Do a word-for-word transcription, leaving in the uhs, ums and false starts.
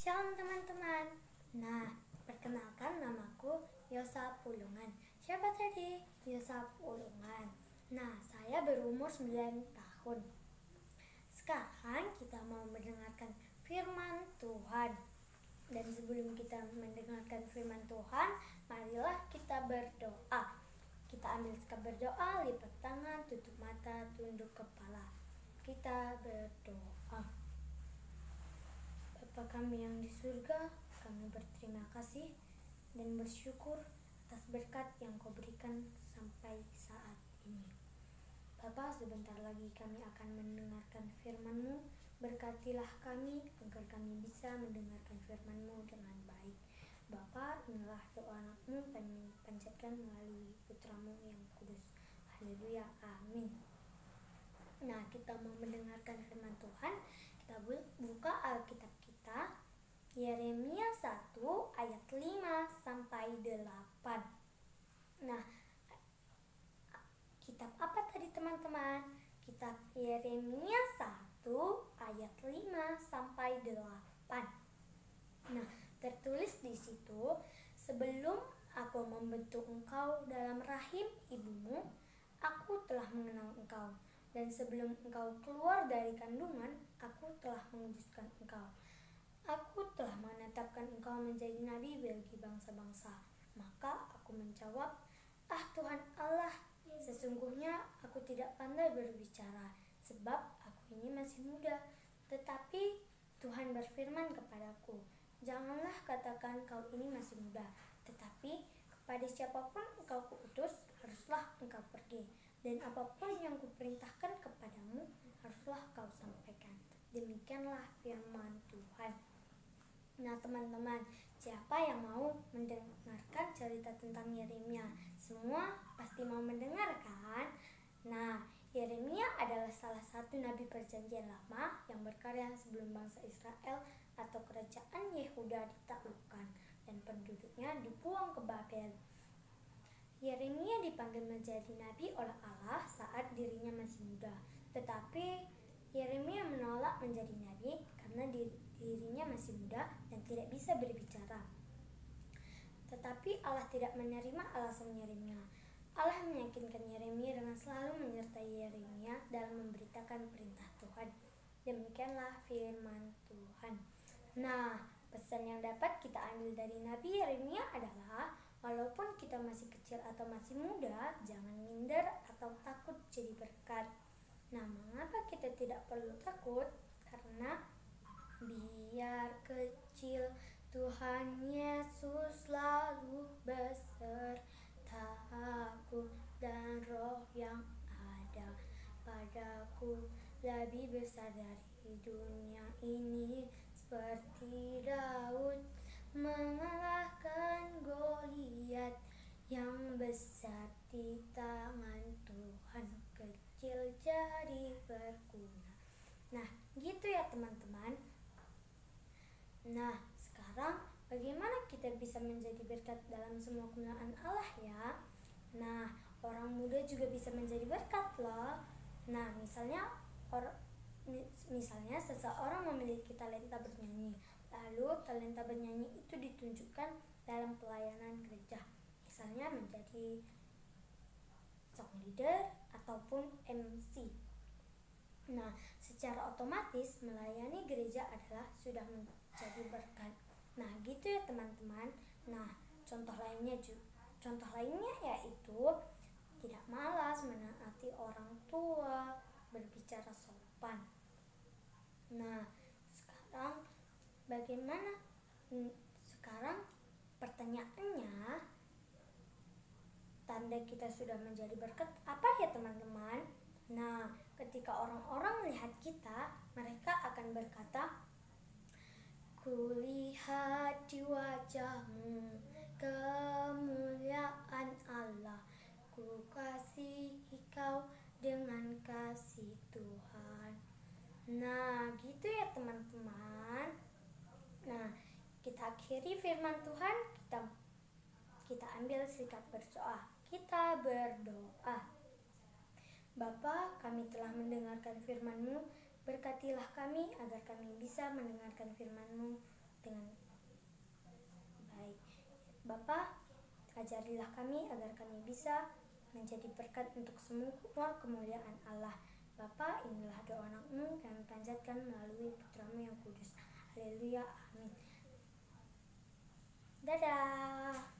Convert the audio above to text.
Shalom teman-teman. Nah, perkenalkan namaku Yosa Pulungan. Siapa tadi? Yosa Pulungan. Nah, saya berumur sembilan tahun. Sekarang kita mau mendengarkan firman Tuhan. Dan sebelum kita mendengarkan firman Tuhan, marilah kita berdoa. Kita ambil sikap berdoa, lipat tangan, tutup mata, tunduk kepala. Kita berdoa. Bapa kami yang di surga, kami berterima kasih dan bersyukur atas berkat yang Kau berikan sampai saat ini. Bapa, sebentar lagi kami akan mendengarkan firman-Mu. Berkatilah kami agar kami bisa mendengarkan firman-Mu dengan baik. Bapa, inilah doa anak-Mu kami panjatkan melalui putra-Mu yang kudus. Haleluya, amin. Nah, kita mau mendengarkan firman Tuhan. Kita buka Alkitab kita, Yeremia satu ayat lima sampai delapan. Nah, kitab apa tadi teman-teman? Kitab Yeremia satu ayat lima sampai delapan. Nah, tertulis di situ, sebelum aku membentuk engkau dalam rahim ibumu, aku telah mengenal engkau. Dan sebelum engkau keluar dari kandungan, aku telah menguduskan engkau. Aku telah menetapkan engkau menjadi nabi bagi bangsa-bangsa. Maka aku menjawab, ah Tuhan Allah, sesungguhnya aku tidak pandai berbicara, sebab aku ini masih muda. Tetapi Tuhan berfirman kepadaku, janganlah katakan kau ini masih muda, tetapi kepada siapapun engkau kuutus, haruslah engkau pergi. Dan apapun yang kuperintahkan kepadamu, haruslah kau sampaikan. Demikianlah firman Tuhan. Nah teman-teman, siapa yang mau mendengarkan cerita tentang Yeremia? Semua pasti mau mendengarkan. Nah, Yeremia adalah salah satu nabi perjanjian lama yang berkarya sebelum bangsa Israel atau kerajaan Yehuda ditaklukkan dan penduduknya dibuang ke Babel. Yeremia dipanggil menjadi nabi oleh Allah saat dirinya masih muda. Tetapi Yeremia menolak menjadi nabi karena dirinya masih muda dan tidak bisa berbicara. Tetapi Allah tidak menerima alasan Yeremia. Allah meyakinkan Yeremia dengan selalu menyertai Yeremia dalam memberitakan perintah Tuhan. Demikianlah firman Tuhan. Nah, pesan yang dapat kita ambil dari Nabi Yeremia adalah, walaupun kita masih kecil atau masih muda, jangan minder atau takut jadi berkat. Nah, mengapa kita tidak perlu takut? Karena biar kecil, Tuhan Yesus selalu besertaku, dan roh yang ada padaku lebih besar dari dunia ini. Seperti Daud mengalahkan Goliat yang besar di tangan Tuhan, kecil jadi berguna. Nah, gitu ya teman-teman. Nah, sekarang bagaimana kita bisa menjadi berkat dalam semua kemuliaan Allah ya? Nah, orang muda juga bisa menjadi berkat loh. Nah, misalnya or, misalnya seseorang memiliki talenta bernyanyi. Lalu talenta bernyanyi itu ditunjukkan dalam pelayanan gereja, misalnya menjadi song leader ataupun M C. Nah, secara otomatis melayani gereja adalah sudah menjadi berkat. Nah, gitu ya teman-teman. Nah, contoh lainnya juga, contoh lainnya yaitu tidak malas menaati orang tua, berbicara sopan. Nah, sekarang bagaimana? Sekarang pertanyaannya, tanda kita sudah menjadi berkat apa ya teman-teman? Nah, ketika orang-orang melihat kita, mereka akan berkata, kulihat di wajahmu kemuliaan Allah, ku kasihi kau dengan kasih Tuhan. Nah, gitu ya teman-teman. Nah, kita akhiri firman Tuhan, kita kita ambil sikap berdoa. Kita berdoa. Bapa, kami telah mendengarkan firman-Mu, berkatilah kami agar kami bisa mendengarkan firman-Mu dengan Ajarilah kami agar kami bisa menjadi berkat untuk semua kemuliaan Allah. Bapa, inilah doa anakmu yang panjatkan melalui putramu yang kudus. Haleluya, amin. Dadah.